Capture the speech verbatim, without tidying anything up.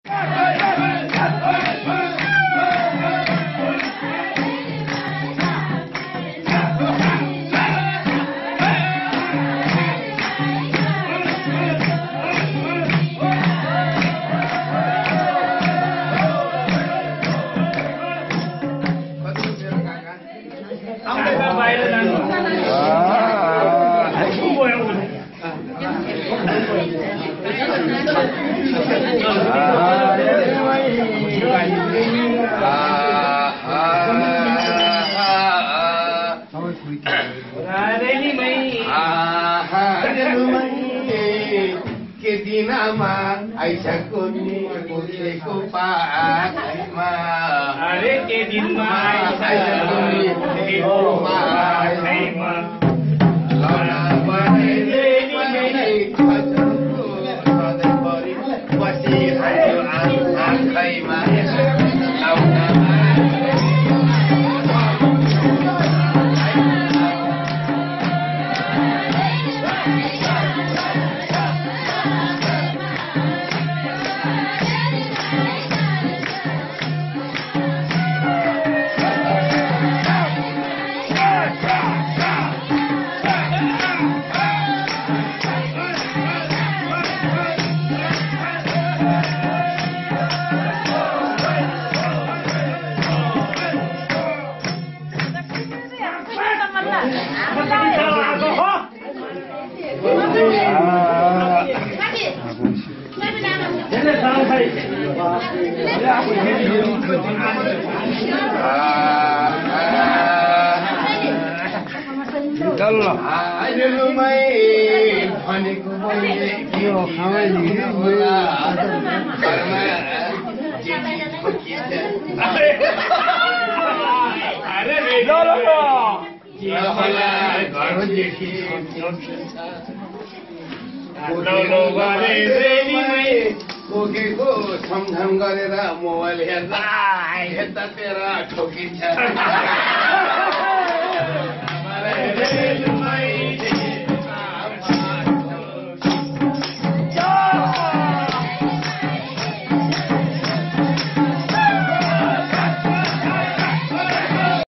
आइसको नि बोलेको पाखैमा अरे के दिनमा आइसको नि बोलेको पाखैमा लौना बनेले नि खजको सधैँभरि बसिरह्यो आँखैमा लौना भनेको मैले के हो होला घरमा अरे ल ल होला घरदेखि बोकेको छमछम गरेर मोबाइल हेर्दा हेर्दा तेरा ठोकिन्छ